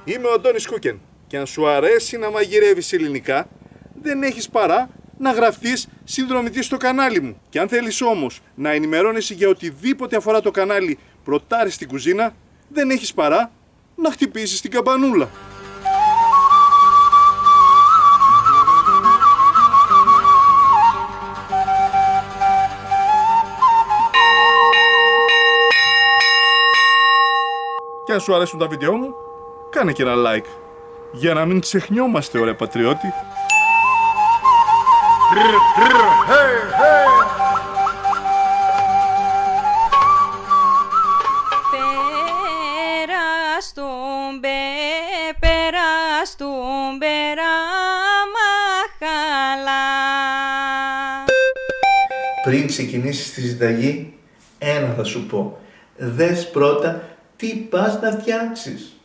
Είμαι ο Αντώνης Κούκεν και αν σου αρέσει να μαγειρεύεις ελληνικά, δεν έχεις παρά να γραφτείς συνδρομητής στο κανάλι μου. Και αν θέλεις όμως να ενημερώνεσαι για οτιδήποτε αφορά το κανάλι Πρωτάρης στην κουζίνα, δεν έχεις παρά να χτυπήσεις την καμπανούλα. Και αν σου αρέσουν τα βίντεο μου, κάνε και ένα like, για να μην ξεχνιόμαστε, ωραία πατριώτη. Περαστούν μαχαλά. Πριν ξεκινήσεις τη συνταγή, ένα θα σου πω. Δες πρώτα τι πας να φτιάξεις.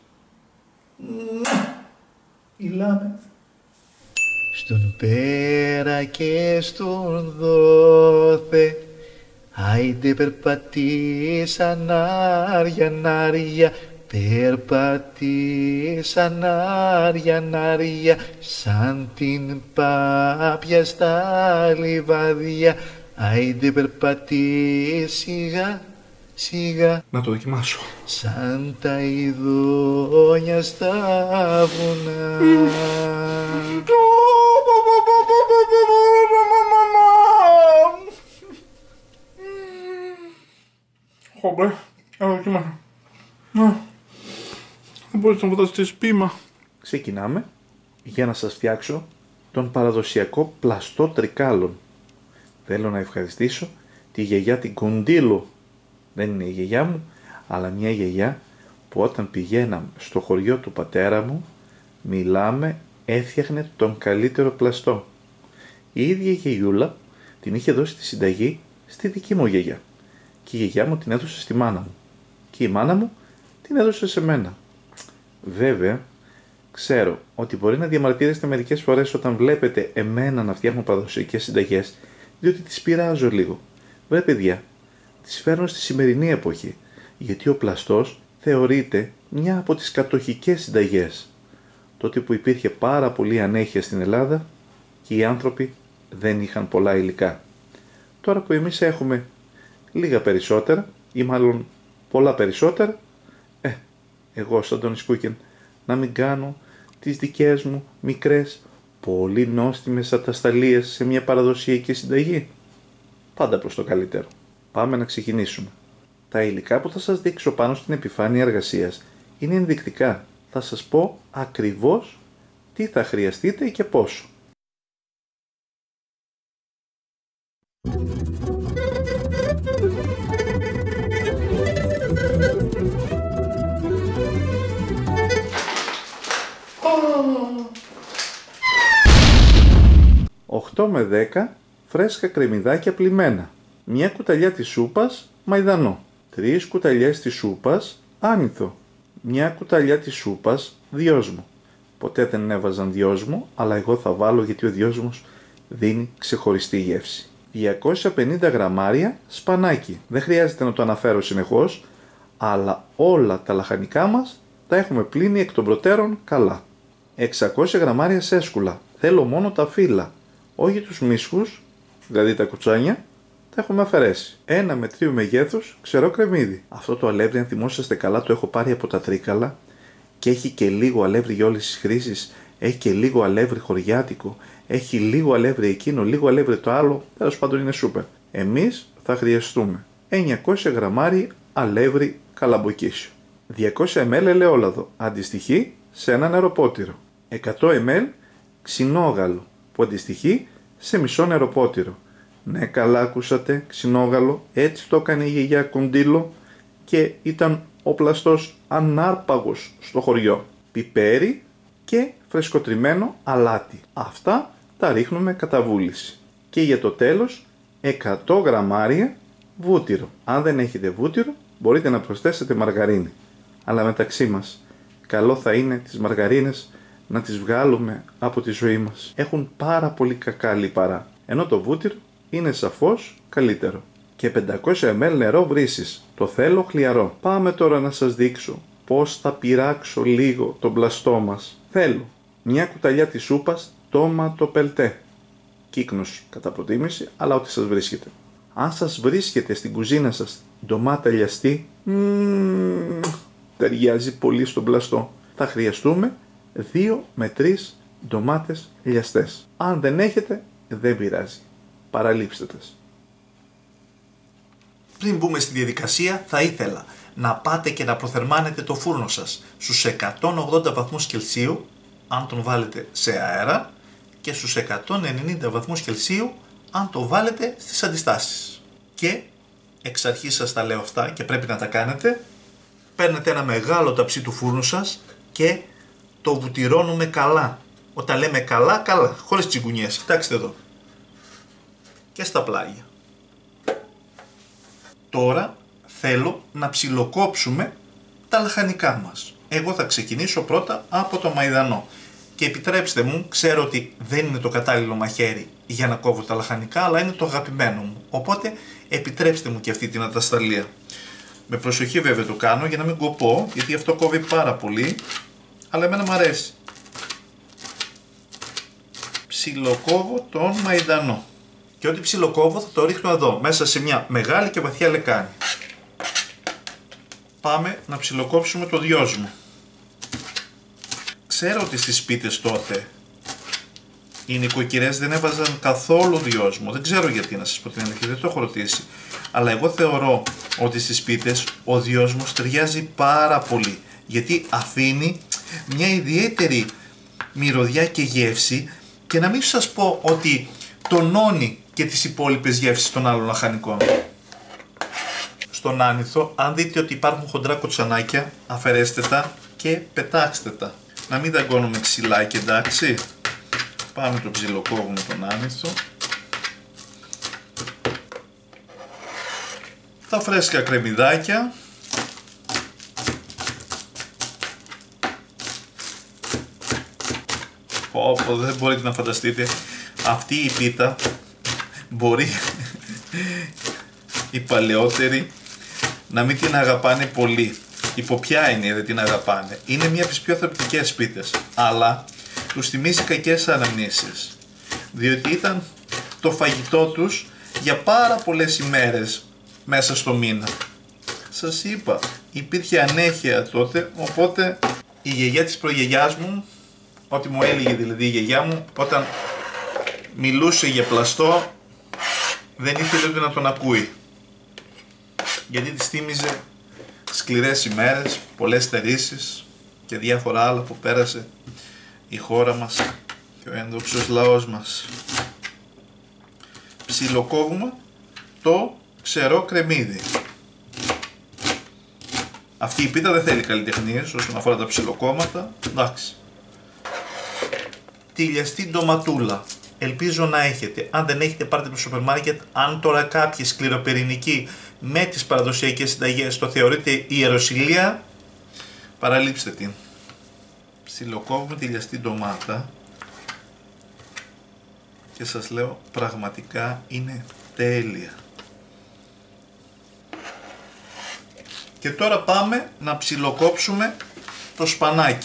Μιλάμε. Στον πέρα και στον δόθε, άιντε περπατήσαν άρια, περπατήσαν άρια, σαν την πάπια στα λιβάδια, άιντε περπατήσιγα, σιγά. Να το δοκιμάσω. Σαν τα ειδόνια στα βουνά. Χομπέ, να το δοκιμάσω. Δεν μπορείς να φανταστείς πείμα. Ξεκινάμε για να σας φτιάξω τον παραδοσιακό πλαστό τρικάλων. Θέλω να ευχαριστήσω τη γιαγιά την Κοντήλο. Δεν είναι η γιαγιά μου, αλλά μια γιαγιά που όταν πηγαίναμε στο χωριό του πατέρα μου, μιλάμε, έφτιαχνε τον καλύτερο πλαστό. Η ίδια η γιαγιούλα την είχε δώσει τη συνταγή στη δική μου γιαγιά. Και η γιαγιά μου την έδωσε στη μάνα μου. Και η μάνα μου την έδωσε σε μένα. Βέβαια, ξέρω ότι μπορεί να διαμαρτύρεστε μερικές φορές όταν βλέπετε εμένα να φτιάχνω παραδοσιακές συνταγές, διότι τις πειράζω λίγο. Βρε παιδιά, τις φέρνω στη σημερινή εποχή, γιατί ο πλαστός θεωρείται μια από τις κατοχικές συνταγές. Τότε που υπήρχε πάρα πολύ ανέχεια στην Ελλάδα και οι άνθρωποι δεν είχαν πολλά υλικά. Τώρα που εμείς έχουμε λίγα περισσότερα, ή μάλλον πολλά περισσότερα, εγώ σαν Αντώνης Κούκεν να μην κάνω τις δικές μου μικρές, πολύ νόστιμες ατασταλίες σε μια παραδοσιακή συνταγή. Πάντα προς το καλύτερο. Πάμε να ξεκινήσουμε. Τα υλικά που θα σας δείξω πάνω στην επιφάνεια εργασίας είναι ενδεικτικά. Θα σας πω ακριβώς τι θα χρειαστείτε και πόσο. «8 με 10 φρέσκα κρεμμυδάκια πλυμμένα, μια κουταλιά της σούπας μαϊδανό, 3 κουταλιές της σούπας άνηθο, μια κουταλιά της σούπας δυόσμο. Ποτέ δεν έβαζαν δυόσμο, αλλά εγώ θα βάλω γιατί ο δυόσμος δίνει ξεχωριστή γεύση. 250 γραμμάρια σπανάκι. Δεν χρειάζεται να το αναφέρω συνεχώς, αλλά όλα τα λαχανικά μας τα έχουμε πλύνει εκ των προτέρων καλά. 600 γραμμάρια σέσκουλα. Θέλω μόνο τα φύλλα. Όχι τους μίσχους, δηλαδή τα κουτσάνια, τα έχουμε αφαιρέσει. Ένα μετρίου μεγέθους ξερό κρεμμύδι. Αυτό το αλεύρι, αν θυμόσαστε καλά, το έχω πάρει από τα Τρίκαλα και έχει και λίγο αλεύρι για όλες τις χρήσεις. Έχει και λίγο αλεύρι χωριάτικο. Έχει λίγο αλεύρι εκείνο, λίγο αλεύρι το άλλο. Τέλος πάντων είναι σούπερ. Εμείς θα χρειαστούμε 900 γραμμάρι αλεύρι καλαμποκίσιο. 200 ml ελαιόλαδο, αντιστοιχεί σε ένα νεροπότηρο. 100 ml ξινόγαλο, που αντιστοιχεί σε μισό νεροπότηρο. Ναι, καλά ακούσατε, ξινόγαλο, έτσι το έκανε η γιαγιά Κοντήλο και ήταν ο πλαστός ανάρπαγος στο χωριό. Πιπέρι και φρεσκοτριμμένο αλάτι. Αυτά τα ρίχνουμε κατά βούληση. Και για το τέλος 100 γραμμάρια βούτυρο. Αν δεν έχετε βούτυρο μπορείτε να προσθέσετε μαργαρίνη. Αλλά μεταξύ μας, καλό θα είναι τις μαργαρίνες να τις βγάλουμε από τη ζωή μας. Έχουν πάρα πολύ κακά λιπαρά, ενώ το βούτυρο είναι σαφώς καλύτερο. Και 500 ml νερό βρύσης. Το θέλω χλιαρό. Πάμε τώρα να σας δείξω πώς θα πειράξω λίγο τον πλαστό μας. Θέλω μια κουταλιά της σούπας ντόματο πελτέ. Κύκνος κατά προτίμηση, αλλά ό,τι σας βρίσκεται. Αν σας βρίσκεται στην κουζίνα σας ντομάτα λιαστή, ταιριάζει πολύ στον πλαστό. Θα χρειαστούμε 2 με 3 ντομάτες λιαστές. Αν δεν έχετε, δεν πειράζει. Παραλείψτε τες. Πριν μπούμε στη διαδικασία, θα ήθελα να πάτε και να προθερμάνετε το φούρνο σας στους 180 βαθμούς Κελσίου, αν τον βάλετε σε αέρα, και στους 190 βαθμούς Κελσίου, αν το βάλετε στις αντιστάσεις. Και εξ αρχής σας τα λέω αυτά και πρέπει να τα κάνετε. Παίρνετε ένα μεγάλο ταψί του φούρνου σας και το βουτυρώνουμε καλά. Όταν λέμε καλά, καλά, χωρίς τσιγκουνιές. Κοιτάξτε εδώ. Και στα πλάγια. Τώρα θέλω να ψιλοκόψουμε τα λαχανικά μας. Εγώ θα ξεκινήσω πρώτα από το μαϊδανό. Και επιτρέψτε μου, ξέρω ότι δεν είναι το κατάλληλο μαχαίρι για να κόβω τα λαχανικά, αλλά είναι το αγαπημένο μου. Οπότε επιτρέψτε μου και αυτή την ατασταλία. Με προσοχή βέβαια το κάνω για να μην κοπώ, γιατί αυτό κόβει πάρα πολύ, αλλά εμένα μου αρέσει. Ψιλοκόβω τον μαϊδανό. Και ό,τι ψιλοκόβω θα το ρίχνω εδώ, μέσα σε μια μεγάλη και βαθιά λεκάνη. Πάμε να ψιλοκόψουμε το δυόσμο. Ξέρω ότι στις πίτες τότε οι νοικοκυρές δεν έβαζαν καθόλου δυόσμο. Δεν ξέρω γιατί, να σας πω την αλήθεια, δεν το έχω ρωτήσει. Αλλά εγώ θεωρώ ότι στις πίτες ο δυόσμος ταιριάζει πάρα πολύ. Γιατί αφήνει μια ιδιαίτερη μυρωδιά και γεύση, και να μην σας πω ότι τονώνει και τις υπόλοιπες γεύσεις των άλλων λαχανικών. Στον άνηθο, αν δείτε ότι υπάρχουν χοντρά κοτσανάκια, αφαιρέστε τα και πετάξτε τα. Να μην δαγκώνουμε ξυλάκι, εντάξει. Πάμε το ψιλοκόβουμε τον άνηθο. Τα φρέσκα κρεμμυδάκια. Πω, δεν μπορείτε να φανταστείτε. Αυτή η πίτα μπορεί οι παλαιότεροι να μην την αγαπάνε πολύ. Υπό ποια έννοια δεν την αγαπάνε? Είναι μία από τις πιο θρεπτικές πίτες, αλλά τους θυμίζει κακές αναμνήσεις, διότι ήταν το φαγητό τους για πάρα πολλές ημέρες μέσα στο μήνα. Σας είπα, υπήρχε ανέχεια τότε, οπότε η γιαγιά της προγιαγιάς μου, ό,τι μου έλεγε δηλαδή η γιαγιά μου, όταν μιλούσε για πλαστό, δεν ήθελε ούτε να τον ακούει, γιατί της θύμιζε σκληρές ημέρες, πολλές στερήσεις και διάφορα άλλα που πέρασε η χώρα μας και ο ένδοξος λαός μας. Ψιλοκόβουμε το ξερό κρεμμύδι. Αυτή η πίτα δεν θέλει καλλιτεχνίες όσον αφορά τα ψιλοκόμματα, εντάξει. Τη λιαστή ντοματούλα. Ελπίζω να έχετε. Αν δεν έχετε, πάρτε το σούπερ μάρκετ. Αν τώρα κάποιοι σκληροπυρηνικοί με τις παραδοσιακές συνταγές το θεωρείτε ιεροσυλία, παραλείψτε την. Ψιλοκόβουμε τη λιαστή ντομάτα και σας λέω πραγματικά είναι τέλεια. Και τώρα πάμε να ψιλοκόψουμε το σπανάκι.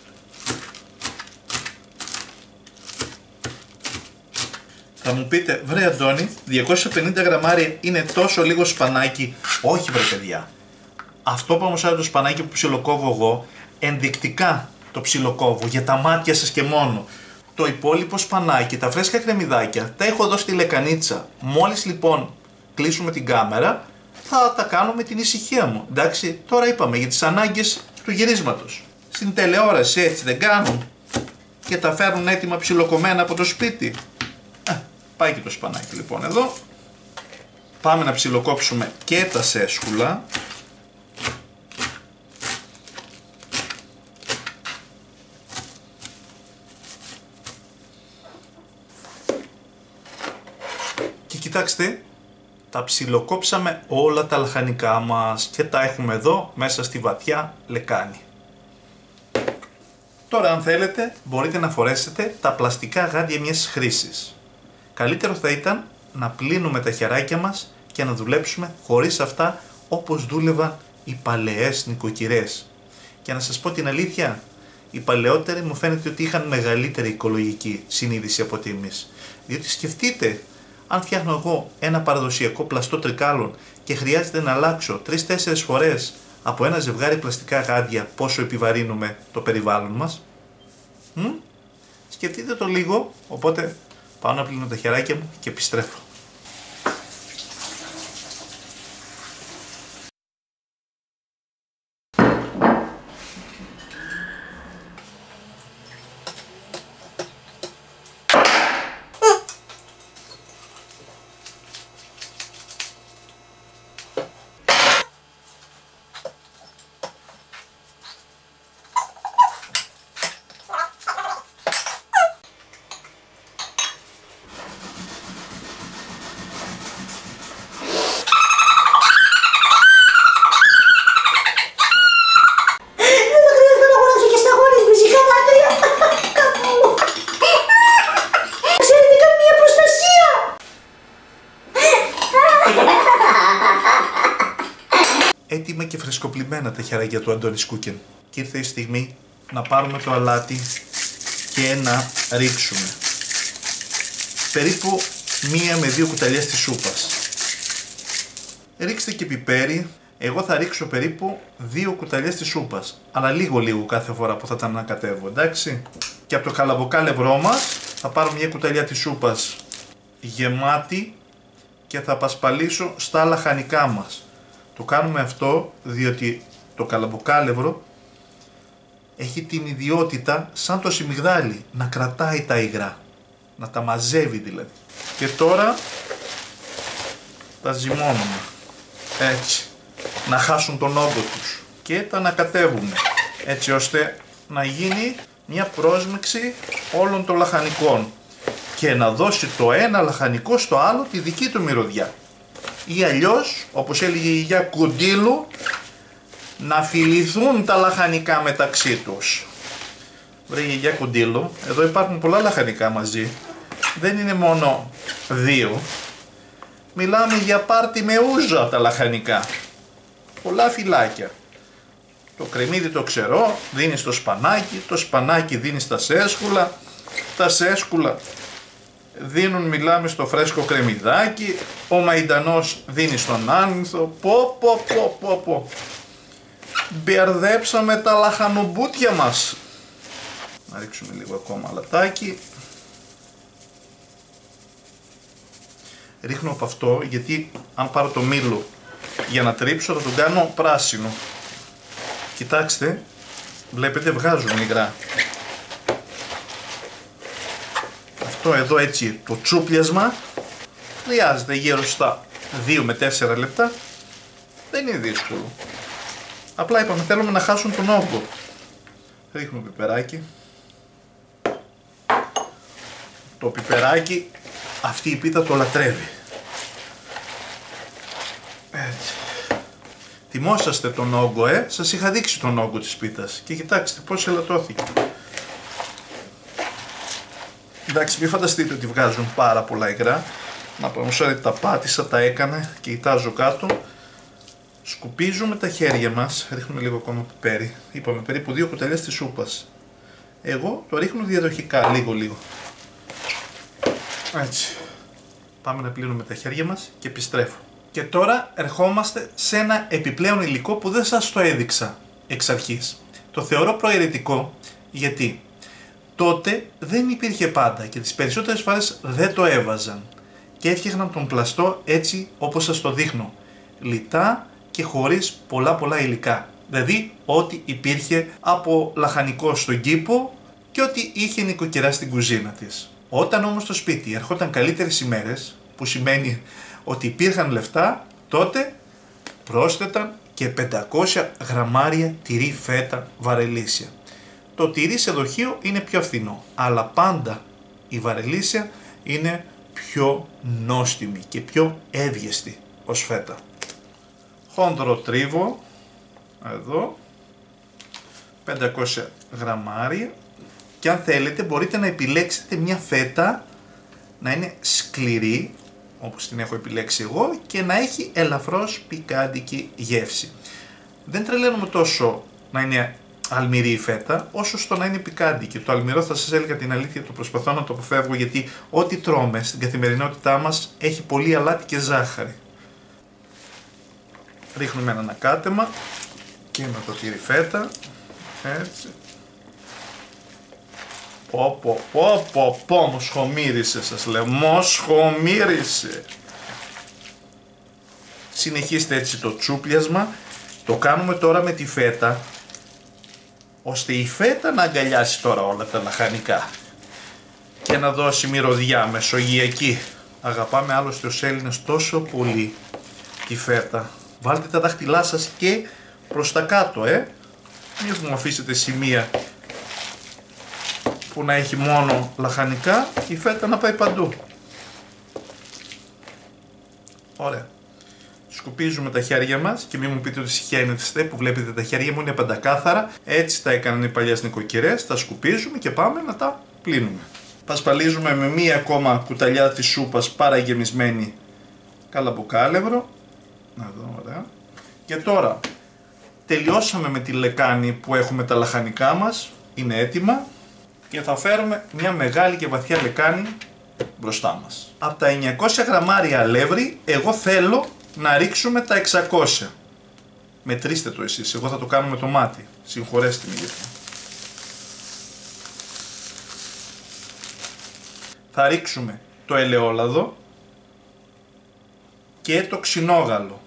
Θα μου πείτε, βρε Αντώνη, 250 γραμμάρια είναι τόσο λίγο σπανάκι? Όχι βρε παιδιά. Αυτό που όμως το σπανάκι που ψιλοκόβω εγώ, ενδεικτικά το ψιλοκόβω για τα μάτια σας και μόνο. Το υπόλοιπο σπανάκι, τα φρέσκα κρεμμυδάκια, τα έχω εδώ στη λεκανίτσα. Μόλις λοιπόν κλείσουμε την κάμερα, θα τα κάνω με την ησυχία μου. Εντάξει, τώρα είπαμε για τις ανάγκες του γυρίσματος. Στην τηλεόραση έτσι δεν κάνουν και τα φέρνουν έτοιμα ψιλοκομμένα από το σπίτι? Πάει και το σπανάκι λοιπόν εδώ. Πάμε να ψιλοκόψουμε και τα σέσκουλα. Και κοιτάξτε, τα ψιλοκόψαμε όλα τα λαχανικά μας και τα έχουμε εδώ μέσα στη βαθιά λεκάνη. Τώρα αν θέλετε μπορείτε να φορέσετε τα πλαστικά γάντια μιας χρήσης. Καλύτερο θα ήταν να πλύνουμε τα χεράκια μας και να δουλέψουμε χωρίς αυτά όπως δούλευαν οι παλαιές νοικοκυρές. Και να σας πω την αλήθεια, οι παλαιότεροι μου φαίνεται ότι είχαν μεγαλύτερη οικολογική συνείδηση από ότι εμείς. Διότι σκεφτείτε, αν φτιάχνω εγώ ένα παραδοσιακό πλαστό τρικάλων και χρειάζεται να αλλάξω 3-4 φορές από ένα ζευγάρι πλαστικά γάντια, πόσο επιβαρύνουμε το περιβάλλον μας. Σκεφτείτε το λίγο, οπότε πάω να πλύνω τα χεράκια μου και επιστρέφω. Έτοιμα και φρεσκοπλημμένα τα χεράκια του Αντώνης Κούκεν. Και ήρθε η στιγμή να πάρουμε το αλάτι και να ρίξουμε περίπου 1 με 2 κουταλιές της σούπας. Ρίξτε και πιπέρι. Εγώ θα ρίξω περίπου 2 κουταλιές της σούπας, αλλά λίγο κάθε φορά που θα τα ανακατεύω, εντάξει. Και από το καλαμποκάλευρό μας θα πάρω 1 κουταλιά της σούπας γεμάτη και θα πασπαλίσω στα λαχανικά μας. Το κάνουμε αυτό διότι το καλαμποκάλευρο έχει την ιδιότητα σαν το σιμιγδάλι να κρατάει τα υγρά, να τα μαζεύει δηλαδή. Και τώρα τα ζυμώνουμε έτσι, να χάσουν τον όγκο τους και τα ανακατεύουμε έτσι ώστε να γίνει μια πρόσμιξη όλων των λαχανικών και να δώσει το ένα λαχανικό στο άλλο τη δική του μυρωδιά. Ή αλλιώς, όπως έλεγε η γιαγιά Κουντήλου, να φιληθούν τα λαχανικά μεταξύ τους. Βρε γιαγιά Κουντήλου, εδώ υπάρχουν πολλά λαχανικά μαζί. Δεν είναι μόνο 2. Μιλάμε για πάρτι με ούζα τα λαχανικά. Πολλά φυλάκια. Το κρεμμύδι το ξερό δίνει στο σπανάκι, το σπανάκι δίνει στα σέσκουλα, τα σέσκουλα δίνουν, μιλάμε, στο φρέσκο κρεμμυδάκι, ο μαϊντανός δίνει στον άνηθο. Πω. Μπερδέψαμε τα λαχανομπούτια μας. Να ρίξουμε λίγο ακόμα αλατάκι. Ρίχνω από αυτό γιατί αν πάρω το μήλο για να τρίψω θα τον κάνω πράσινο. Κοιτάξτε, βλέπετε βγάζουν υγρά. Αυτό εδώ έτσι το τσούπλιασμα χρειάζεται γύρω στα 2 με 4 λεπτά. Δεν είναι δύσκολο. Απλά είπαμε θέλουμε να χάσουν τον όγκο. Ρίχνουμε πιπεράκι. Το πιπεράκι αυτή η πίτα το λατρεύει. Έτσι. Θυμόσαστε τον όγκο, σας είχα δείξει τον όγκο της πίτας και κοιτάξτε πώς ελαττώθηκε. Εντάξει, μην φανταστείτε ότι βγάζουν πάρα πολλά υγρά. Να πούμε, τα πάτησα, τα έκανα και κοιτάζω κάτω. Σκουπίζουμε τα χέρια μας, ρίχνουμε λίγο ακόμα πιπέρι. Είπαμε περίπου 2 κουταλιές της σούπας. Εγώ το ρίχνω διαδοχικά, λίγο. Έτσι. Πάμε να πλύνουμε τα χέρια μας και επιστρέφω. Και τώρα ερχόμαστε σε ένα επιπλέον υλικό που δεν σας το έδειξα εξ αρχής. Το θεωρώ προαιρετικό γιατί τότε δεν υπήρχε πάντα και τις περισσότερες φορές δεν το έβαζαν και έφτιαχναν τον πλαστό έτσι όπως σας το δείχνω. Λιτά και χωρίς πολλά υλικά. Δηλαδή ό,τι υπήρχε από λαχανικό στον κήπο και ό,τι είχε νοικοκυρά στην κουζίνα της. Όταν όμως στο σπίτι ερχόταν καλύτερες ημέρες, που σημαίνει ότι υπήρχαν λεφτά, τότε πρόσθεταν και 500 γραμμάρια τυρί φέτα βαρελίσια. Το τυρί σε δοχείο είναι πιο φθηνό, αλλά πάντα η βαρελίσια είναι πιο νόστιμη και πιο εύγεστη ως φέτα. Χόνδρο τρίβο, εδώ, 500 γραμμάρια και αν θέλετε μπορείτε να επιλέξετε μια φέτα να είναι σκληρή, όπως την έχω επιλέξει εγώ, και να έχει ελαφρώς πικάντικη γεύση. Δεν τρελαίνουμε τόσο να είναι αλμυρή η φέτα, όσο στο να είναι πικάντη. Και το αλμυρό, θα σας έλεγα την αλήθεια, το προσπαθώ να το αποφεύγω, γιατί ό,τι τρώμε στην καθημερινότητά μας έχει πολύ αλάτι και ζάχαρη. Ρίχνουμε ένα ανακάτεμα και με το τυρί φέτα, έτσι. Πω, μοσχομύρισε, σας λέω, μοσχομύρισε. Συνεχίστε έτσι το τσούπλιασμα, το κάνουμε τώρα με τη φέτα, ώστε η φέτα να αγκαλιάσει τώρα όλα τα λαχανικά και να δώσει μυρωδιά μεσογειακή. Αγαπάμε άλλωστε ως Έλληνες τόσο πολύ τη φέτα. Βάλτε τα δάχτυλά σας και προς τα κάτω, μην μου αφήσετε σημεία που να έχει μόνο λαχανικά, η φέτα να πάει παντού. Ωραία. Σκουπίζουμε τα χέρια μας και μην μου πείτε ότι συχαίνεστε που βλέπετε τα χέρια μου είναι παντακάθαρα. Έτσι τα έκαναν οι παλιές νοικοκυρές. Τα σκουπίζουμε και πάμε να τα πλύνουμε. Πασπαλίζουμε με μία ακόμα κουταλιά της σούπας παραγεμισμένη καλαμποκάλευρο. Να δω, ωραία. Και τώρα τελειώσαμε με τη λεκάνη που έχουμε τα λαχανικά μας. Είναι έτοιμα. Και θα φέρουμε μια μεγάλη και βαθιά λεκάνη μπροστά μας. Από τα 900 γραμμάρια αλεύρι, εγώ θέλω να ρίξουμε τα 600. Μετρήστε το εσείς, εγώ θα το κάνω με το μάτι. Συγχωρέστε με γι' αυτό. Θα ρίξουμε το ελαιόλαδο και το ξινόγαλο.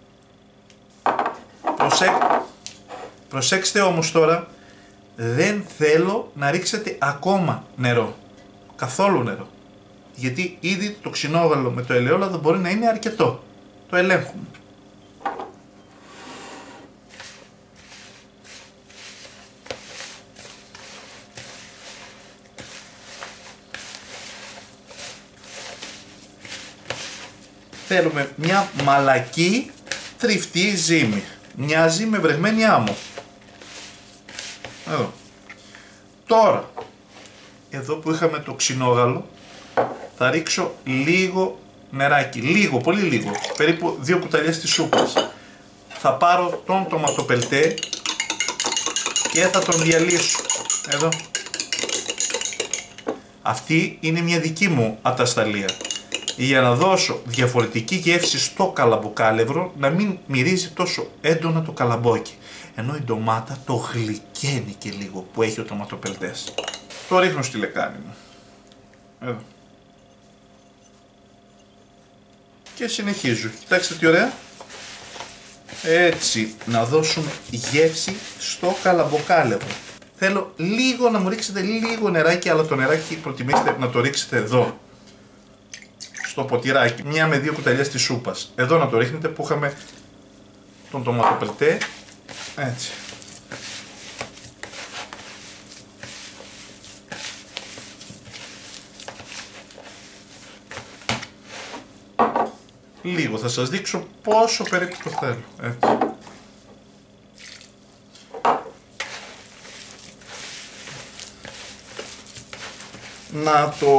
Προσέξτε όμως τώρα, δεν θέλω να ρίξετε ακόμα νερό. Καθόλου νερό. Γιατί ήδη το ξινόγαλο με το ελαιόλαδο μπορεί να είναι αρκετό. Το ελέγχουμε. Θέλουμε μια μαλακή τριφτή ζύμη. Μοιάζει με βρεγμένη άμμο. Εδώ. Τώρα, εδώ που είχαμε το ξινόγαλο, θα ρίξω λίγο νεράκι. Λίγο, πολύ λίγο. Περίπου 2 κουταλιές της σούπας. Θα πάρω τον τοματοπελτέ και θα τον διαλύσω. Εδώ. Αυτή είναι μια δική μου ατασταλία. Για να δώσω διαφορετική γεύση στο καλαμποκάλευρο, να μην μυρίζει τόσο έντονα το καλαμπόκι. Ενώ η ντομάτα το γλυκαίνει και λίγο που έχει ο τοματοπελτές. Το ρίχνω στη λεκάνη μου. Εδώ. Και συνεχίζω. Κοιτάξτε τι ωραία. Έτσι, να δώσουμε γεύση στο καλαμποκάλευρο. Θέλω λίγο να μου ρίξετε λίγο νεράκι, αλλά το νεράκι προτιμήστε να το ρίξετε εδώ. Στο ποτηράκι. 1 με 2 κουταλιές της σούπας. Εδώ να το ρίχνετε που είχαμε τον τοματοπελτέ. Έτσι. Λίγο, θα σας δείξω πόσο περίπου το θέλω. Έτσι. Να το...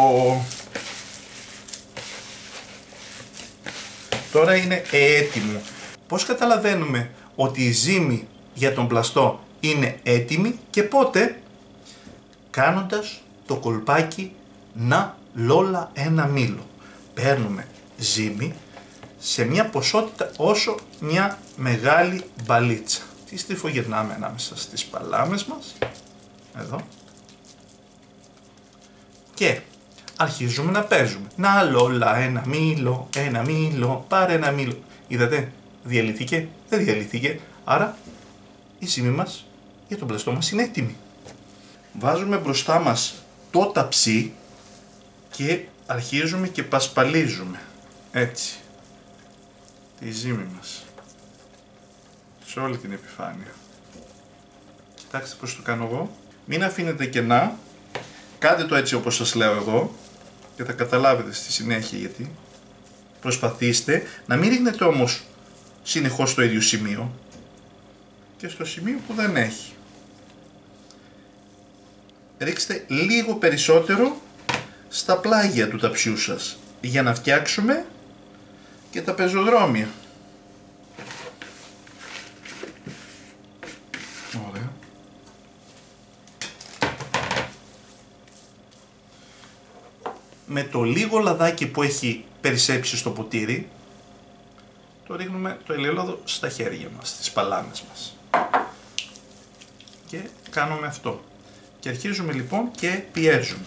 Τώρα είναι έτοιμο. Πώς καταλαβαίνουμε ότι η ζύμη για τον πλαστό είναι έτοιμη και πότε? Κάνοντας το κολπάκι να λόλα ένα μήλο. Παίρνουμε ζύμη σε μια ποσότητα όσο μια μεγάλη μπαλίτσα. Τη στριφογυρνάμε ανάμεσα στις παλάμες μας. Εδώ. Και αρχίζουμε να παίζουμε. Να λόλα ένα μήλο, πάρε ένα μήλο. Είδατε, διαλύθηκε, δεν διαλύθηκε. Άρα η ζύμη μας για τον πλαστό μας είναι έτοιμη. Βάζουμε μπροστά μας το ταψί και αρχίζουμε και πασπαλίζουμε. Έτσι. Τη ζύμη μας. Σε όλη την επιφάνεια. Κοιτάξτε πώς το κάνω εγώ. Μην αφήνετε κενά. Κάντε το έτσι όπως σας λέω εγώ και θα καταλάβετε στη συνέχεια γιατί. Προσπαθήστε να μην ρίχνετε όμως συνεχώς στο ίδιο σημείο και στο σημείο που δεν έχει. Ρίξτε λίγο περισσότερο στα πλάγια του ταψιού σας για να φτιάξουμε και τα πεζοδρόμια. Ωραία. με το λίγο λαδάκι που έχει περισσέψει στο ποτήρι, το ρίχνουμε το ελαιόλαδο στα χέρια μας, στις παλάμες μας. Και κάνουμε αυτό. Και αρχίζουμε λοιπόν και πιέζουμε.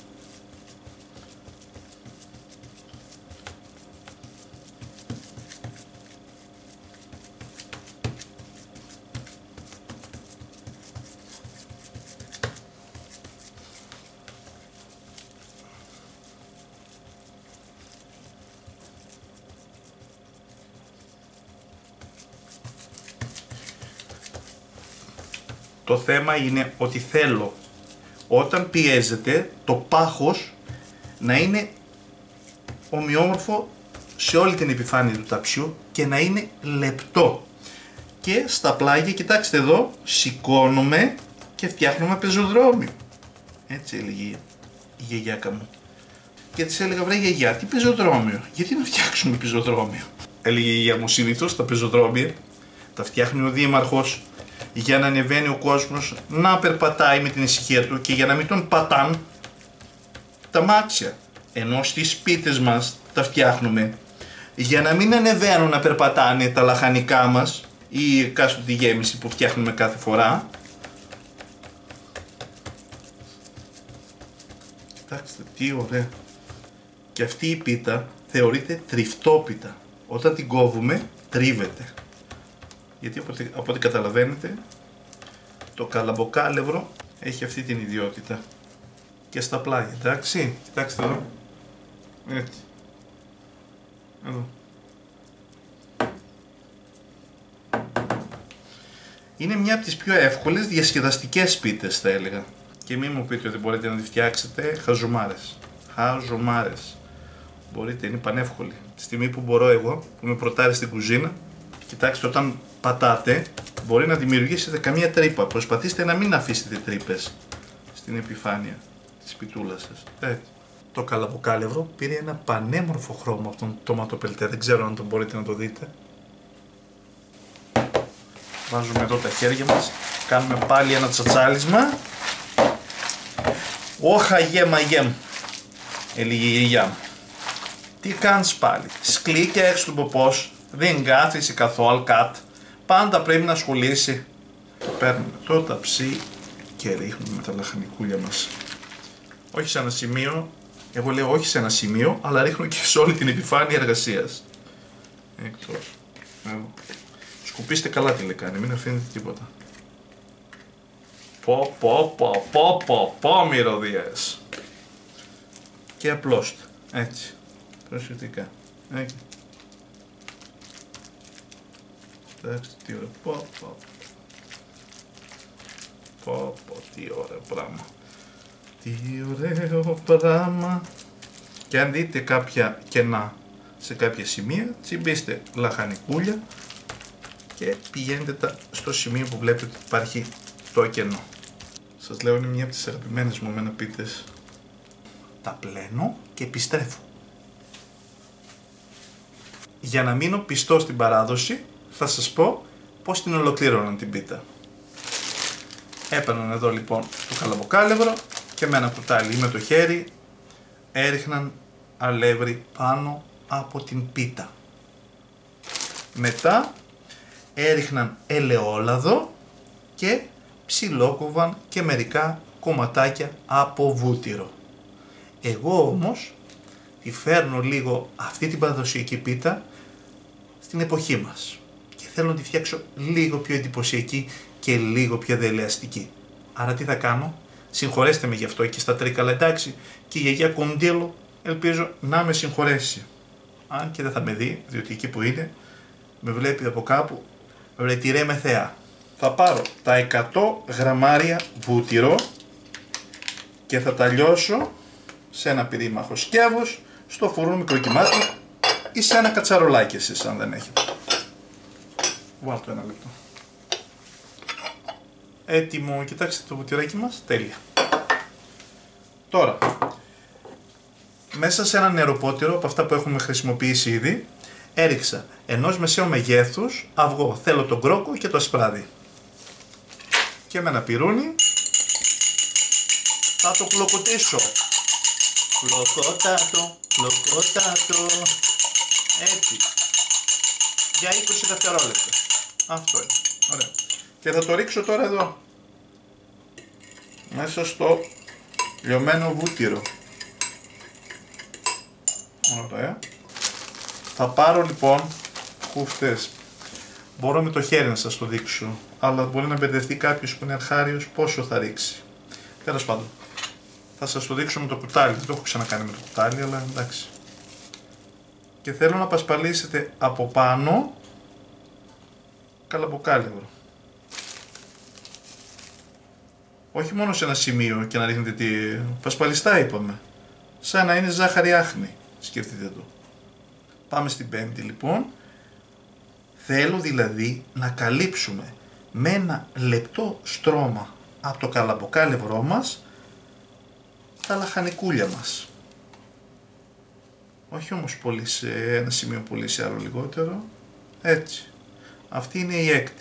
Το θέμα είναι ότι θέλω όταν πιέζεται το πάχος να είναι ομοιόμορφο σε όλη την επιφάνεια του ταψιού και να είναι λεπτό. Και στα πλάγια, κοιτάξτε εδώ, σηκώνουμε και φτιάχνουμε πεζοδρόμιο. Έτσι έλεγε η γιαγιάκα μου. Και της έλεγα, βρε γιαγιά, τι πεζοδρόμιο, γιατί να φτιάξουμε πεζοδρόμιο. Έλεγε η γιαγιά μου, συνήθως τα πεζοδρόμια τα φτιάχνει ο δήμαρχος για να ανεβαίνει ο κόσμος να περπατάει με την ησυχία του και για να μην τον πατάν τα μάξια. Ενώ στις σπίτες μας τα φτιάχνουμε για να μην ανεβαίνουν να περπατάνε τα λαχανικά μας ή εκάστοτε γέμιση που φτιάχνουμε κάθε φορά. Κοιτάξτε τι ωραία. Και αυτή η πίτα θεωρείται τριφτόπιτα. Όταν την κόβουμε τρίβεται. Γιατί από ό,τι καταλαβαίνετε το καλαμποκάλευρο έχει αυτή την ιδιότητα. Και στα πλάγια, εντάξει, κοιτάξτε εδώ. Έτσι. Εδώ. Είναι μια από τις πιο εύκολες διασκεδαστικές πίτες θα έλεγα. Και μην μου πείτε ότι μπορείτε να τη φτιάξετε χαζομάρες. Χαζομάρες. Μπορείτε, είναι πανεύκολη. Τη στιγμή που μπορώ εγώ, που με προτάρει στην κουζίνα, κοιτάξτε, όταν πατάτε μπορεί να δημιουργήσετε καμία τρύπα. Προσπαθήστε να μην αφήσετε τρύπες στην επιφάνεια της πιτούλας σας. Έτσι. Το καλαμποκάλευρο πήρε ένα πανέμορφο χρώμα από τον τοματοπελτέ. Δεν ξέρω αν το μπορείτε να το δείτε. Βάζουμε εδώ τα χέρια μας. Κάνουμε πάλι ένα τσατσάλισμα. Όχα γέμα γέμ, έλεγε η γιαγιά μου. Τι κάνεις πάλι, σκλεί και έξω του ποπός, δεν κάθεσαι καθόλου κάτω, πάντα πρέπει να ασχολείσαι. Παίρνουμε το ταψί και ρίχνουμε τα λαχανικούλια μας. Όχι σε ένα σημείο, εγώ λέω όχι σε ένα σημείο, αλλά ρίχνω και σε όλη την επιφάνεια εργασίας. Εκτός. Σκουπίστε καλά τι λεκάνη, μην αφήνετε τίποτα. Πω μυρωδιές. Και απλώστε, έτσι, προσεκτικά. Έτσι. Κοιτάξτε τι ωραίο, τι ωραίο πράγμα. Τι ωραίο πράγμα. Και αν δείτε κάποια κενά σε κάποια σημεία, τσιμπήστε λαχανικούλια και πηγαίνετε στο σημείο που βλέπετε ότι υπάρχει το κενό. Σας λέω, είναι μια από τις αγαπημένες μου εμένα πίτες. Τα πλένω και επιστρέφω. Για να μείνω πιστός στην παράδοση, θα σας πω πώς την ολοκλήρωναν την πίτα. Έπαιρναν εδώ λοιπόν το καλαμποκάλευρο και με ένα κουτάλι ή με το χέρι έριχναν αλεύρι πάνω από την πίτα. Μετά έριχναν ελαιόλαδο και ψιλόκοβαν και μερικά κομματάκια από βούτυρο. Εγώ όμως τη φέρνω λίγο αυτή την παραδοσιακή πίτα στην εποχή μας και θέλω να τη φτιάξω λίγο πιο εντυπωσιακή και λίγο πιο δελεαστική. Άρα τι θα κάνω, συγχωρέστε με γι' αυτό και στα τρίκαλα, εντάξει, και η γιαγιά Κοντήλο ελπίζω να με συγχωρέσει. Αν και δεν θα με δει, διότι εκεί που είναι με βλέπει από κάπου, ρετυρέ με θεά. Θα πάρω τα 100 γραμμάρια βούτυρο και θα τα λιώσω σε ένα πυρήμαχο σκεύος, στο φούρνο μικροκυμάτιο ή σε ένα κατσαρολάκι εσείς αν δεν έχετε. Βάλτε ένα λεπτό. Έτοιμο, κοιτάξτε το βουτυράκι μας, τέλεια. Τώρα, μέσα σε ένα νεροπότηρο από αυτά που έχουμε χρησιμοποιήσει ήδη, έριξα ενός μεσαίου μεγέθους αυγό, θέλω τον κρόκο και το ασπράδι. Και με ένα πυρούνι θα το κλοκοτήσω. Λοκότατο, λοκότατο. Έτσι. Για 20 δευτερόλεπτα. Αυτό είναι. Ωραία. Και θα το ρίξω τώρα εδώ. Μέσα στο λιωμένο βούτυρο. Ωραία. Θα πάρω λοιπόν κούφτες. Μπορώ με το χέρι να σας το δείξω. Αλλά μπορεί να μπερδευτεί κάποιος που είναι αρχάριος πόσο θα ρίξει. Τέλος πάντων. Θα σας το δείξω με το κουτάλι. Δεν το έχω ξανακάνει με το κουτάλι, αλλά εντάξει. Και θέλω να πασπαλίσετε από πάνω καλαμποκάλευρο. Όχι μόνο σε ένα σημείο και να ρίχνετε τι... Πασπαλιστά είπαμε. Σαν να είναι ζάχαρη άχνη. Σκεφτείτε το. Πάμε στην πέμπτη λοιπόν. Θέλω δηλαδή να καλύψουμε με ένα λεπτό στρώμα από το καλαμποκάλευρό μας τα λαχανικούλια μας. Όχι όμως πολύ σε ένα σημείο, πολύ σε άλλο λιγότερο. Έτσι. Αυτή είναι η έκτη.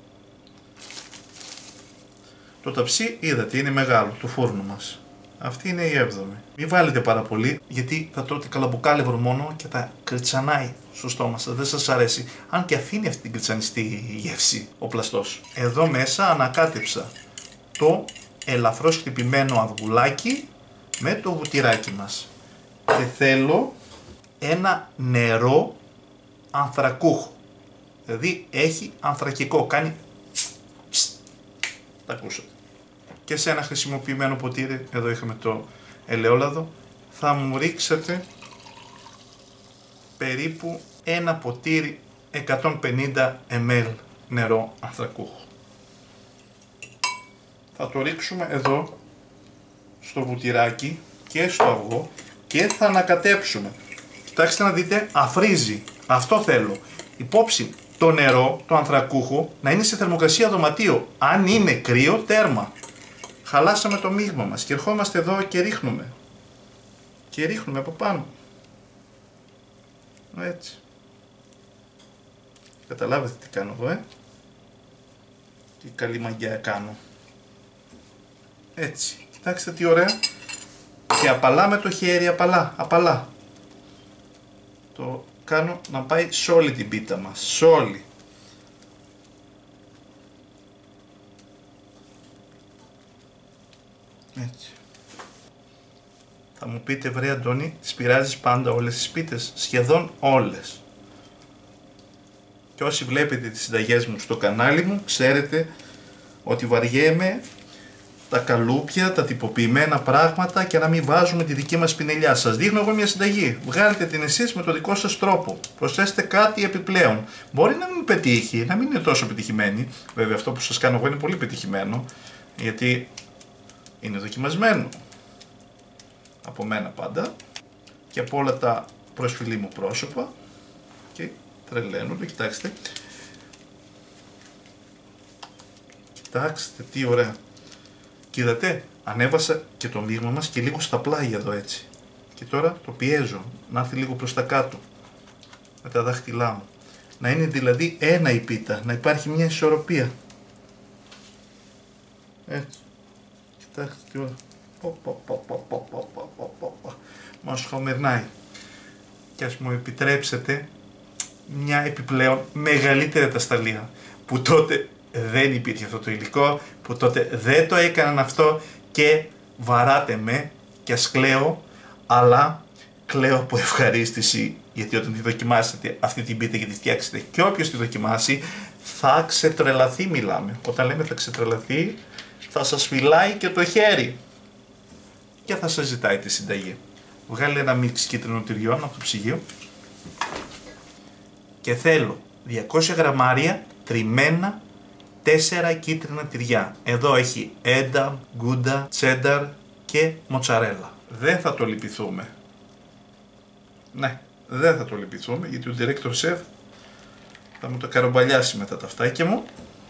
Το ταψί είδατε είναι μεγάλο, το φούρνο μας. Αυτή είναι η έβδομη. Μην βάλετε πάρα πολύ, γιατί θα τρώτε καλαμποκάλευρο μόνο και θα κριτσανάει στο στόμα σας. Δεν σας αρέσει. Αν και αφήνει αυτή την κριτσανιστή γεύση ο πλαστός. Εδώ μέσα ανακάτεψα το ελαφρώς χτυπημένο αυγουλάκι με το βουτυράκι μας. Και θέλω ένα νερό ανθρακούχο. Δηλαδή έχει ανθρακικό. Κάνει... Τα ακούσατε. Και σε ένα χρησιμοποιημένο ποτήρι, εδώ είχαμε το ελαιόλαδο, θα μου ρίξετε περίπου ένα ποτήρι 150 ml νερό ανθρακούχο. Θα το ρίξουμε εδώ στο βουτυράκι και στο αυγό και θα ανακατέψουμε. Κοιτάξτε να δείτε, αφρίζει. Αυτό θέλω. Υπόψη το νερό, το ανθρακούχο, να είναι σε θερμοκρασία δωματίου. Αν είναι κρύο, τέρμα. Χαλάσαμε το μείγμα μας και ερχόμαστε εδώ και ρίχνουμε. Και ρίχνουμε από πάνω. Έτσι. Καταλάβετε τι κάνω εδώ, Τι καλή μαγιά κάνω. Έτσι. Κοιτάξτε τι ωραία. Και απαλά με το χέρι, απαλά. Το κάνω να πάει σε όλη την πίτα μας. Σε όλη. Έτσι. Θα μου πείτε, βρε Αντώνη, τις πειράζεις πάντα όλες τις πίτες? Σχεδόν όλες. Και όσοι βλέπετε τις συνταγές μου στο κανάλι μου, ξέρετε ότι βαριέμαι τα καλούπια, τα τυποποιημένα πράγματα και να μην βάζουμε τη δική μας πινελιά. Σας δείχνω εγώ μια συνταγή. Βγάλετε την εσείς με το δικό σας τρόπο. Προσθέστε κάτι επιπλέον. Μπορεί να μην πετύχει, να μην είναι τόσο πετυχημένη. Βέβαια αυτό που σας κάνω εγώ είναι πολύ πετυχημένο. Γιατί είναι δοκιμασμένο. Από μένα πάντα. Και από όλα τα προσφυλή μου πρόσωπα. Και τρελαίνονται, κοιτάξτε. Κοιτάξτε τι ωραία. Και είδατε, ανέβασα και το μείγμα μας και λίγο στα πλάγια εδώ έτσι. Και τώρα το πιέζω, να έρθει λίγο προς τα κάτω. Με τα δάχτυλά μου. Να είναι δηλαδή ένα η πίτα, να υπάρχει μια ισορροπία. Έτσι. Κοιτάξτε τι ωραία. Μας χαμερνάει. Και ας μου επιτρέψετε μια επιπλέον μεγαλύτερη ατασταλία. Που τότε δεν υπήρχε αυτό το υλικό, που τότε δεν το έκαναν αυτό και βαράτε με και ας κλαίω, αλλά κλαίω από ευχαρίστηση, γιατί όταν τη δοκιμάσετε αυτή την πίτα και τη φτιάξετε και όποιος τη δοκιμάσει θα ξετρελαθεί, μιλάμε. Όταν λέμε θα ξετρελαθεί, θα σας φυλάει και το χέρι και θα σας ζητάει τη συνταγή. Βγάλε ένα μίξ κίτρινων τυριών από το ψυγείο και θέλω 200 γραμμάρια τριμμένα 4 κίτρινα τυριά. Εδώ έχει έντα, γκούντα, τσένταρ και μοτσαρέλα. Δεν θα το λυπηθούμε. Ναι, δεν θα το λυπηθούμε γιατί ο director chef θα μου το καρομπαλιάσει μετά τα φτάκια μου.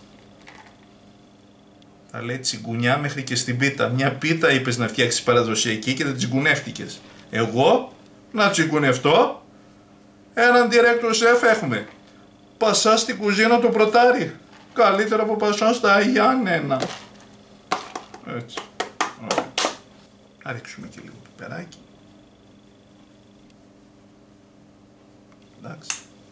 Θα λέει τσιγκουνιά μέχρι και στην πίτα. Μια πίτα είπες να φτιάξεις παραδοσιακή και δεν τσιγκουνεύτηκες. Εγώ να τσιγκουνευτώ? Έναν director chef έχουμε. Πασά στην κουζίνα το πρωτάρι. Καλύτερα από Πασά στα Γιάννενα. Έτσι. Ωραία. Θα ρίξουμε και λίγο πιπεράκι. Εντάξει.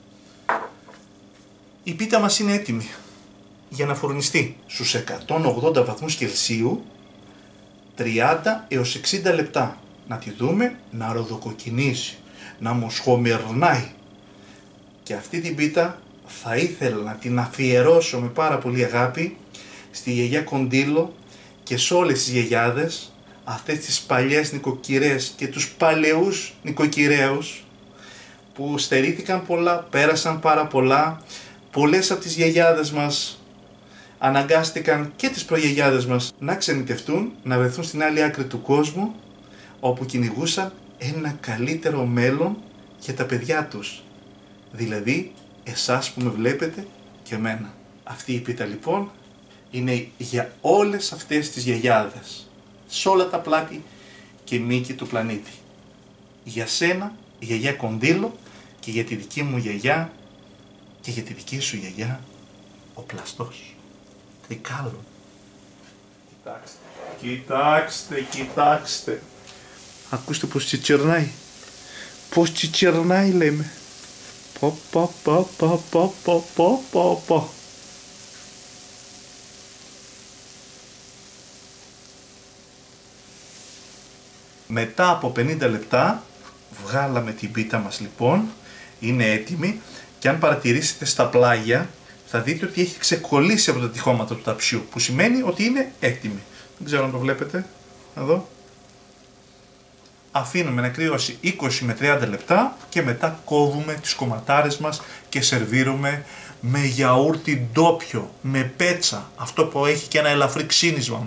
Η πίτα μας είναι έτοιμη για να φουρνιστεί στους 180 βαθμούς Κελσίου 30 έως 60 λεπτά. Να τη δούμε να ροδοκοκκινήσει, να μοσχομερνάει. Και αυτή την πίτα θα ήθελα να την αφιερώσω με πάρα πολύ αγάπη στη γιαγιά Κοντήλο και σε όλες τις γιαγιάδες, αυτές τις παλιές νοικοκυρές και τους παλαιούς νοικοκυρέους που στερήθηκαν πολλά, πέρασαν πάρα πολλά. Πολλές από τις γιαγιάδες μας αναγκάστηκαν και τις προγιαγιάδες μας να ξενιτευτούν, να βρεθούν στην άλλη άκρη του κόσμου, όπου κυνηγούσαν ένα καλύτερο μέλλον για τα παιδιά τους. Δηλαδή εσάς που με βλέπετε και εμένα. Αυτή η πίτα λοιπόν είναι για όλες αυτές τις γιαγιάδες, σε όλα τα πλάτη και μήκη του πλανήτη. Για σένα, η γιαγιά Κοντήλο, και για τη δική μου γιαγιά και για τη δική σου γιαγιά, ο Πλαστός. Τρικάλο. Κοιτάξτε, κοιτάξτε, κοιτάξτε. Ακούστε πως τσιτσερνάει. Πως τσιτσερνάει λέμε. Πω πω πω πω πω πω πω πω πω. Μετά από 50 λεπτά βγάλαμε την πίτα μας λοιπόν. Είναι έτοιμη και αν παρατηρήσετε στα πλάγια θα δείτε ότι έχει ξεκολλήσει από τα τυχώματα του ταψιού, που σημαίνει ότι είναι έτοιμη. Δεν ξέρω αν το βλέπετε. Εδώ. Αφήνουμε να κρυώσει 20 με 30 λεπτά και μετά κόβουμε τις κομματάρες μας και σερβίρουμε με γιαούρτι ντόπιο, με πέτσα, αυτό που έχει και ένα ελαφρύ ξύνισμα.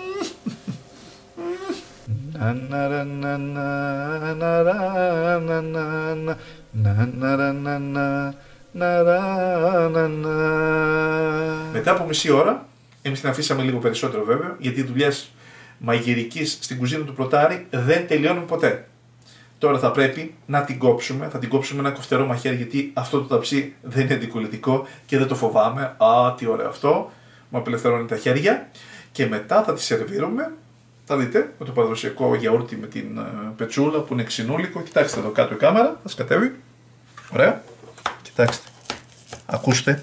Μετά από μισή ώρα, εμείς την αφήσαμε λίγο περισσότερο βέβαια, γιατί οι δουλειές μαγειρικής στην κουζίνα του Πλωτάρη δεν τελειώνουν ποτέ. Τώρα θα πρέπει να την κόψουμε, θα την κόψουμε ένα κοφτερό μαχαίρι, γιατί αυτό το ταψί δεν είναι αντικολλητικό και δεν το φοβάμαι. Α, τι ωραίο αυτό, μου απελευθερώνει τα χέρια. Και μετά θα τη σερβίρουμε, θα δείτε, με το παραδοσιακό γιαούρτι με την πετσούλα που είναι ξινούλικο. Κοιτάξτε εδώ κάτω η κάμερα, θα σκατεύει. Ωραία. Κοιτάξτε. Ακούστε.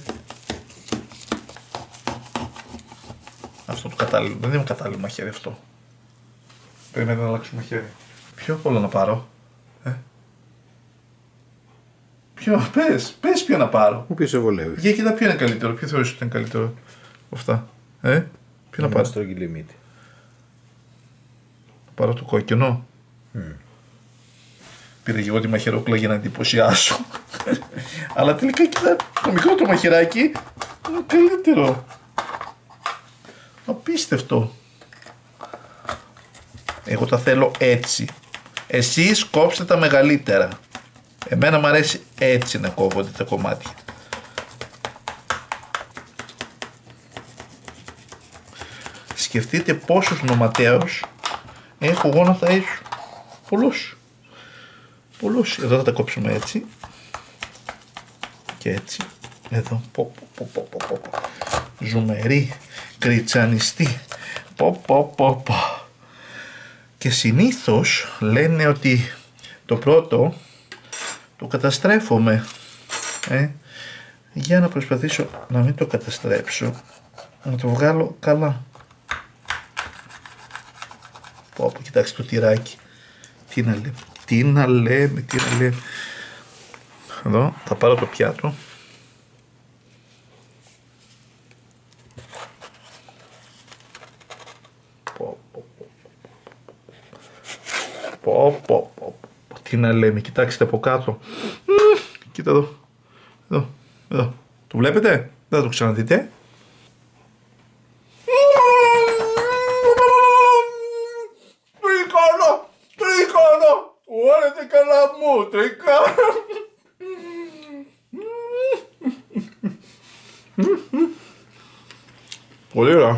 Αυτό το κατάλληλο, δεν είναι κατάλληλο μαχαίρι αυτό. Περιμένω να αλλάξω μαχαίρι. Ποιο όλο να πάρω, Ποιο, πες ποιο να πάρω. Μου πει σε βολεύει. Για κοίτα ποιο είναι καλύτερο, ποιο θεωρείς ότι είναι καλύτερο από αυτά. Ποιο να πάρω. Στρογγυλή μύτη. Να πάρω το κόκκινο. Πήρα και εγώ τη μαχαιρόκλα για να εντυπωσιάσω. Αλλά τελικά κοίτα, το μικρό το μαχαιράκι είναι καλύτερο. Απίστευτο. Εγώ τα θέλω έτσι. Εσείς κόψτε τα μεγαλύτερα. Εμένα μου αρέσει έτσι να κόβονται τα κομμάτια. Σκεφτείτε πόσους νοματέους έχω εγώ να ταΐσω. Πολλούς. Πολλούς. Εδώ θα τα κόψουμε έτσι. Και έτσι. Εδώ. Ζουμερή. Κριτσανιστή. Πω. Και συνήθως λένε ότι το πρώτο το καταστρέφομαι. Για να προσπαθήσω να μην το καταστρέψω. Να το βγάλω καλά. Πω, κοιτάξτε το τυράκι. Τι να λέμε. Εδώ θα πάρω το πιάτο. Τι να λέμε, κοιτάξτε από κάτω. Κοίτα εδώ. Το βλέπετε, δεν θα το ξαναδείτε. Τρίκαλο, ουάρετε καλά μου, τρίκαλο. Πολύ ωραία.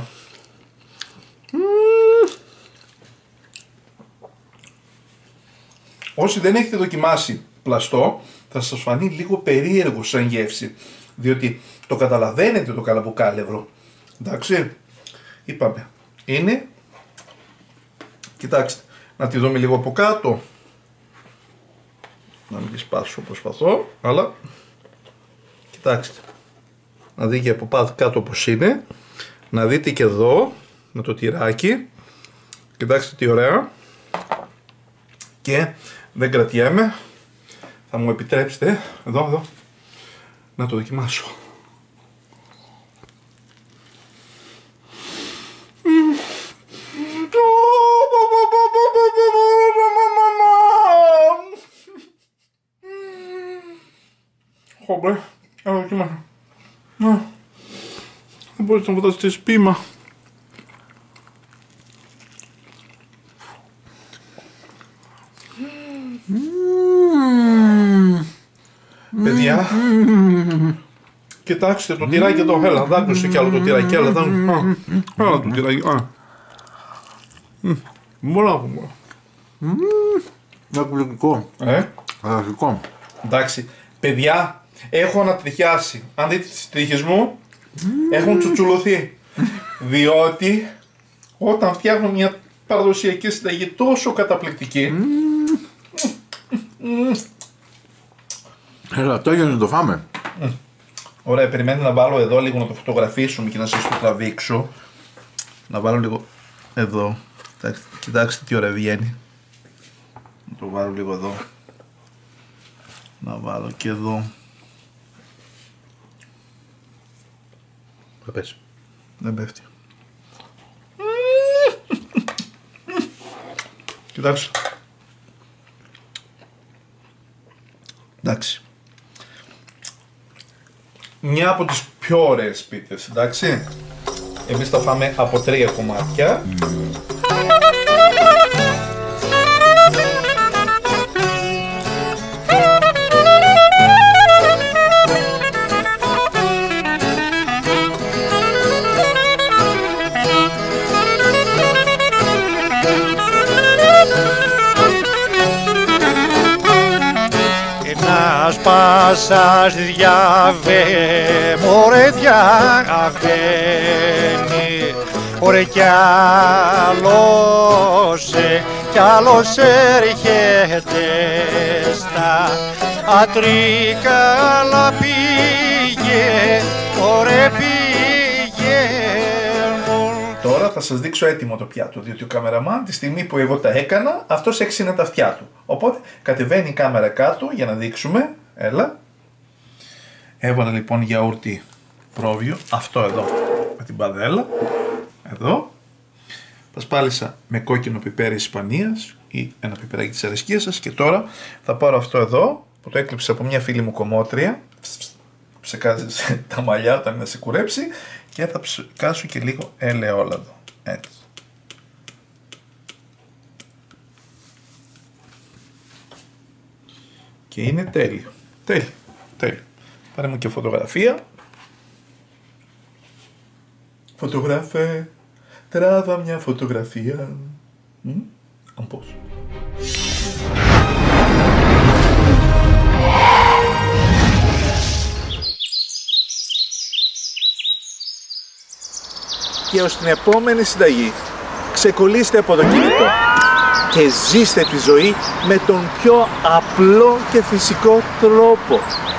Όσοι δεν έχετε δοκιμάσει πλαστό, θα σας φανεί λίγο περίεργο σαν γεύση, διότι το καταλαβαίνετε το καλαμπουκάλευρο. Εντάξει, είπαμε, είναι, κοιτάξτε, να τη δούμε λίγο από κάτω. Να μην τη σπάσω, προσπαθώ, αλλά κοιτάξτε. Να δείτε από πάνω κάτω όπως είναι. Να δείτε και εδώ με το τυράκι. Κοιτάξτε τι ωραία. Και δεν κρατιέμαι. Θα μου επιτρέψετε εδώ να το δοκιμάσω. Χόμπρε, έλα δοκιμάσω. Δεν μπορείς να φανταστείς πείμα. Παιδιά, κοιτάξτε το τυράκι εδώ, έλα, δάκρυσε κι άλλο το τυράκι, έλα το τυράκι, μπράβο μου. Εκπληκτικό. Αγαθικό. Εντάξει, παιδιά, έχω ανατριχιάσει. Αν δείτε τις τρίχες μου, έχουν τσουτσουλωθεί. Διότι όταν φτιάχνω μια παραδοσιακή συνταγή τόσο καταπληκτική, Έλα, το έγινε να το φάμε. ωραία, περιμένω να βάλω εδώ λίγο να το φωτογραφίσουμε και να σας το τραβήξω. Να βάλω λίγο εδώ. Κοιτάξτε τι ωραία βγαίνει. Να το βάλω λίγο εδώ. Να βάλω και εδώ. Θα πέσει. Δεν πέφτει. Κοιτάξτε. Εντάξει. Μια από τις πιο ωραίες πίτες, εντάξει. Εμείς τα φάμε από 3 κομμάτια. Σπάσας διαβαίνει, μωρέ διαβαίνει, ωραία κι άλλος έρχεται στα ατρίκαλα πήγε, ωραία πηγαίνουν. Τώρα θα σας δείξω έτοιμο το πιάτο, διότι ο καμεραμάν τη στιγμή που εγώ τα έκανα, αυτός έξινε τα αυτιά του. Οπότε κατεβαίνει η κάμερα κάτω για να δείξουμε. Έλα. Έβαλα λοιπόν γιαούρτι πρόβιο, αυτό εδώ με την παδέλα, εδώ. Πασπάλισα με κόκκινο πιπέρι Ισπανίας ή ένα πιπεράκι της αρεσκίας σας και τώρα θα πάρω αυτό εδώ που το έκλειψα από μια φίλη μου κομμότρια, ψεκάζει τα μαλλιά όταν είναι να σε κουρέψει και θα ψεκάσω και λίγο ελαιόλαδο, έτσι. Και είναι τέλειο. Τέλειο. Τέλειο. Πάρε μου και φωτογραφία. Φωτογράφε. Τράβα μια φωτογραφία. Αν πώς. Και ως την επόμενη συνταγή ξεκολλήστε από το κινητό και ζήστε τη ζωή με τον πιο απλό και φυσικό τρόπο.